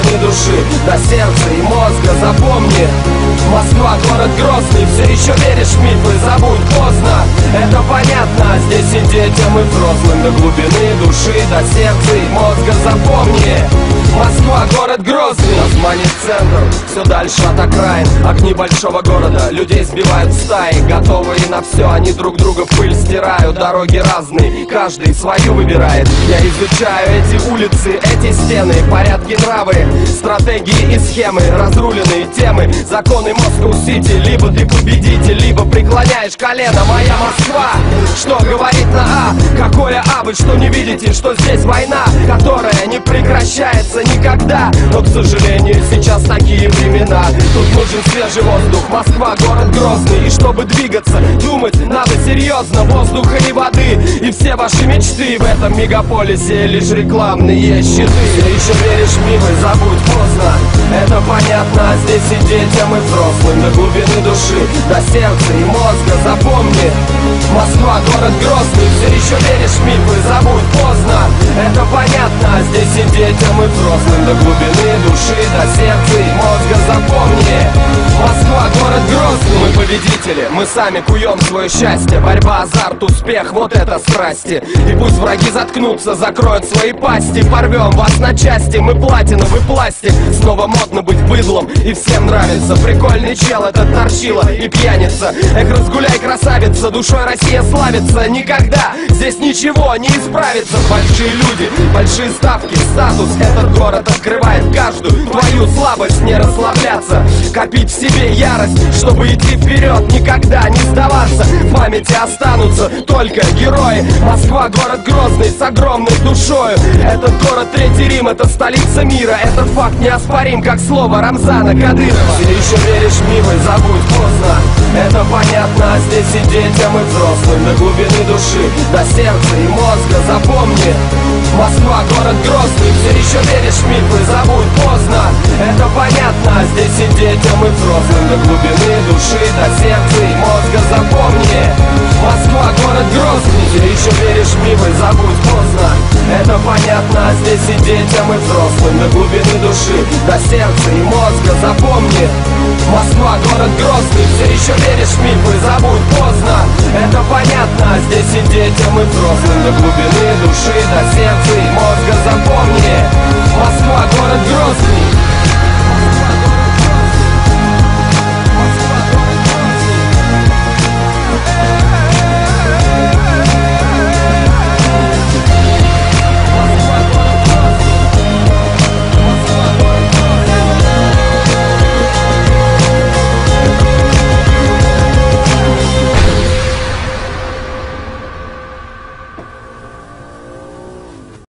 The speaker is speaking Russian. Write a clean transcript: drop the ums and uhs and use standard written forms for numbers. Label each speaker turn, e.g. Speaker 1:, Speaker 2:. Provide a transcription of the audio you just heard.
Speaker 1: глубины души до сердца и мозга. Запомни, Москва, город грозный. Все еще веришь в мифы, забудь поздно. Это понятно, здесь и детям, и взрослым до глубины души до сердца и мозга. Запомни, Москва, город грозный. Нас манит центр, все дальше от окраин. Огни большого города, людей сбивают в стаи. Готовые на все, они друг друга в пыль стирают. Дороги разные, каждый свою выбирает. Я изучаю эти улицы, эти стены, порядки, нравы, стратегии и схемы, разруленные темы, законы Москва-Сити. Либо ты победитель, либо преклоняешь колено. Моя Москва, что говорит на А? Какое А? Вы что, не видите, что здесь война, которая не прекращается никогда? Но, к сожалению, сейчас такие времена. Тут нужен свежий воздух. Москва, город грозный. И чтобы двигаться, думать надо серьезно. Воздуха и воды, и все ваши мечты в этом мегаполисе лишь рекламные щиты. Ты еще веришь в мифы, забудь поздно. Это понятно, здесь и детям, и взрослым до глубины души, до сердца и мозга. Запомни, Москва, город грозный. Все еще веришь в мифы, забудь поздно. Это понятно, здесь и детям, и взрослым до глубины души, до сердца и мозга. Запомни, Москва, город грозный. Мы победители, мы сами куем свое счастье. Борьба, азарт, успех, вот это страсти. И пусть враги заткнутся, закроют свои пасти. Порвем вас на части, мы платиновый пластик. Снова модно быть быдлом, и всем нравится. Прикольный чел этот торчила и пьяница. Эх, разгуляй, красавица, душой Россия славится. Никогда здесь ничего не исправится. Большие люди, большие ставки, статус. Этот город открывает каждую твою слабость. Не расслабляться, копить в себе ярость, чтобы идти вперед, никогда не сдаваться. В памяти останутся только герои. Москва, город грозный, с огромной душою. Этот город Третий Рим, это столица мира. Этот факт неоспорим, как слово Рамзана Кадырова. Ты еще веришь в мифы, забудь поздно. Это понятно, здесь и детям, и взрослым до глубины души, до сердца и мозга. Запомни, Москва, город грозный. Все еще веришь в мифы, забудь поздно. Это понятно, здесь и детям, и взрослым до глубины души, до сердца и мозга. Запомни, Москва, город грозный. Ты еще веришь в мифы, забудь поздно. Это понятно, здесь и детям, и взрослым до глубины души, до сердца и мозга. Запомни, Москва, город грозный. Все еще веришь в мифы, забудь поздно. Это понятно, здесь и детям, и взрослым до глубины души, до сердца и мозга. Запомни, Москва, город грозный.